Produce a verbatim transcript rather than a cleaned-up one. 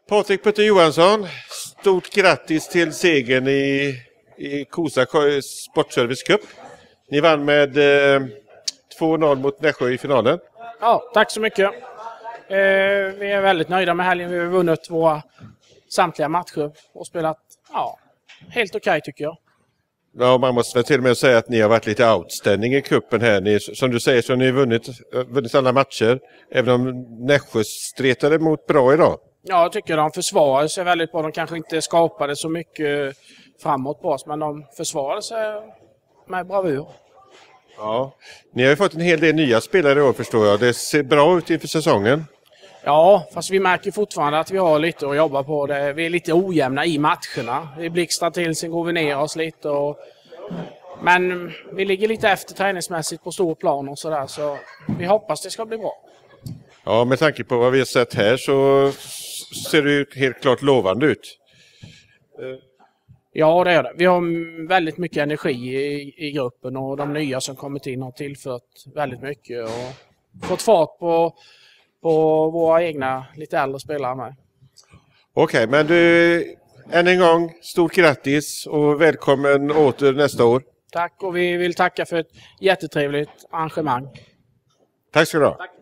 Patrik Putte Johansson, stort grattis till segern i, i Kosa Sportservice Cup. Ni vann med eh, två noll mot Nässjö i finalen. Ja, tack så mycket. Eh, vi är väldigt nöjda med helgen. Vi har vunnit våra samtliga matcher och spelat ja, helt okej okay, tycker jag. Ja, man måste väl till och med säga att ni har varit lite outstanding i kuppen här. Ni, som du säger så har ni vunnit, vunnit alla matcher, även om Nässjö stretade mot bra idag. Ja, jag tycker de försvarade sig väldigt bra. De kanske inte skapade så mycket framåt på oss, men de försvarade sig med bravur. Ja, ni har ju fått en hel del nya spelare i år förstår jag. Det ser bra ut inför säsongen. Ja, fast vi märker fortfarande att vi har lite att jobba på. Det. Vi är lite ojämna i matcherna. Vi blixtrar till, sen går vi ner oss lite. Och... Men vi ligger lite efter träningsmässigt på stor plan och sådär. Så vi hoppas det ska bli bra. Ja, med tanke på vad vi har sett här så ser det ju helt klart lovande ut. Ja, det är det. Vi har väldigt mycket energi i, i gruppen och de nya som kommit in har tillfört väldigt mycket och fått fart på, på våra egna lite äldre spelare med. Okej, men du, än en gång stort grattis och välkommen åter nästa år. Tack och vi vill tacka för ett jättetrevligt arrangemang. Tack ska du ha. Tack.